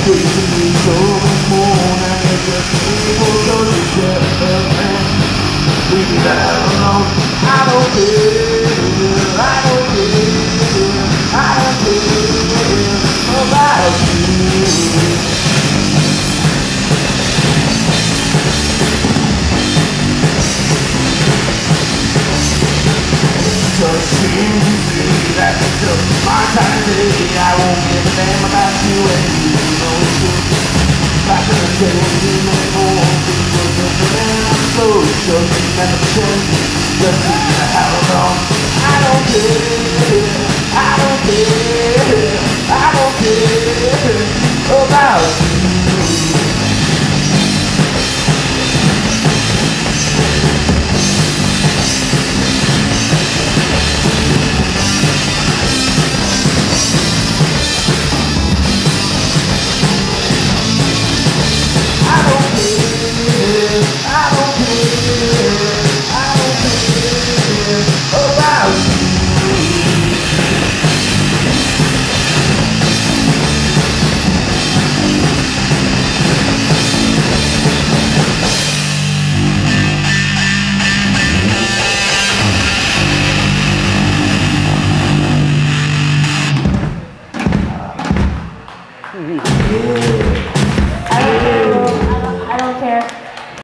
Wasting me so much more than it's just people don't accept the man. Leave me that alone. I don't care, I don't care, I don't care about you. Just seems to be that it's just my time today. I won't give a damn about you and you know it's true. Back in the day when you made more people different, I'm so sure you never change. Just leave me the hell alone. I don't care, I don't care, I don't care about you.